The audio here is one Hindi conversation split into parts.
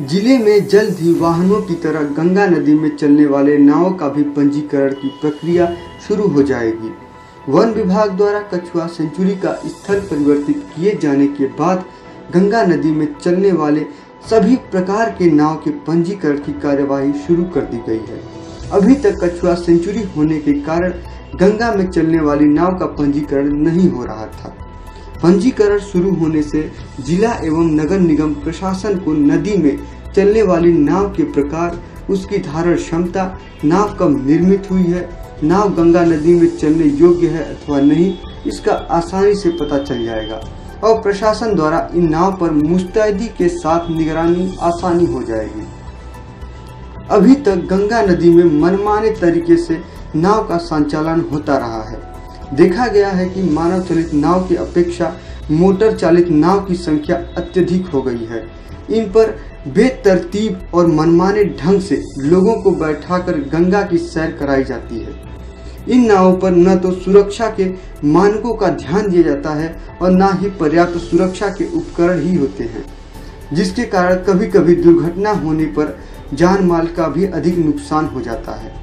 जिले में जल्द ही वाहनों की तरह गंगा नदी में चलने वाले नावों का भी पंजीकरण की प्रक्रिया शुरू हो जाएगी। वन विभाग द्वारा कछुआ सेंचुरी का स्थल परिवर्तित किए जाने के बाद गंगा नदी में चलने वाले सभी प्रकार के नाव के पंजीकरण की कार्यवाही शुरू कर दी गई है। अभी तक कछुआ सेंचुरी होने के कारण गंगा में चलने वाली नाव का पंजीकरण नहीं हो रहा था। पंजीकरण शुरू होने से जिला एवं नगर निगम प्रशासन को नदी में चलने वाली नाव के प्रकार, उसकी धारण क्षमता, नाव कब निर्मित हुई है, नाव गंगा नदी में चलने योग्य है अथवा नहीं, इसका आसानी से पता चल जाएगा और प्रशासन द्वारा इन नाव पर मुस्तैदी के साथ निगरानी आसानी हो जाएगी। अभी तक गंगा नदी में मनमाने तरीके से नाव का संचालन होता रहा है। देखा गया है कि मानव चालित नाव की अपेक्षा मोटर चालित नाव की संख्या अत्यधिक हो गई है। इन पर बेतरतीब और मनमाने ढंग से लोगों को बैठाकर गंगा की सैर कराई जाती है। इन नावों पर न तो सुरक्षा के मानकों का ध्यान दिया जाता है और न ही पर्याप्त सुरक्षा के उपकरण ही होते हैं, जिसके कारण कभी कभी दुर्घटना होने पर जान माल का भी अधिक नुकसान हो जाता है।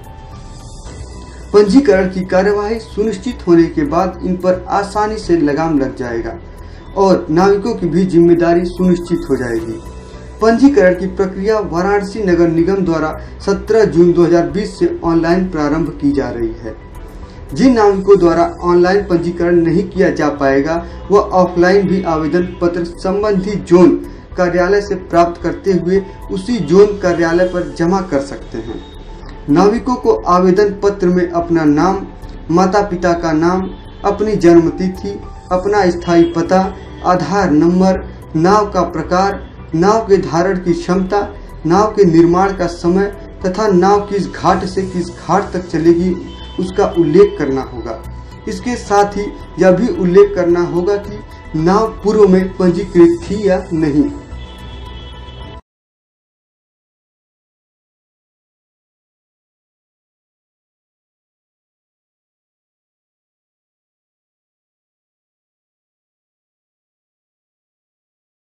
पंजीकरण की कार्यवाही सुनिश्चित होने के बाद इन पर आसानी से लगाम लग जाएगा और नाविकों की भी जिम्मेदारी सुनिश्चित हो जाएगी। पंजीकरण की प्रक्रिया वाराणसी नगर निगम द्वारा 17 जून 2020 से ऑनलाइन प्रारंभ की जा रही है। जिन नाविकों द्वारा ऑनलाइन पंजीकरण नहीं किया जा पाएगा वह ऑफलाइन भी आवेदन पत्र संबंधित जोन कार्यालय से प्राप्त करते हुए उसी जोन कार्यालय पर जमा कर सकते हैं। नाविकों को आवेदन पत्र में अपना नाम, माता पिता का नाम, अपनी जन्म तिथि, अपना स्थायी पता, आधार नंबर, नाव का प्रकार, नाव के धारण की क्षमता, नाव के निर्माण का समय तथा नाव किस घाट से किस घाट तक चलेगी उसका उल्लेख करना होगा। इसके साथ ही यह भी उल्लेख करना होगा कि नाव पूर्व में पंजीकृत थी या नहीं।